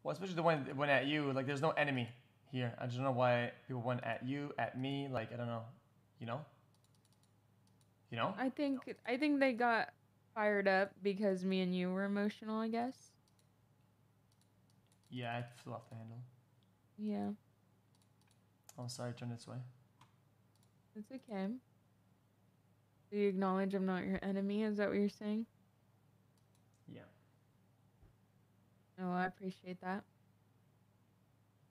Well, especially the one that went at you. Like, there's no enemy here. I just don't know why people went at you, at me. Like, I don't know. You know? You know? I think they got fired up because me and you were emotional, I guess. Yeah, I flew off the handle. Yeah, Oh, sorry. Turn this way. it's okay. Do you acknowledge I'm not your enemy? Is that what you're saying? Yeah. Oh, I appreciate that.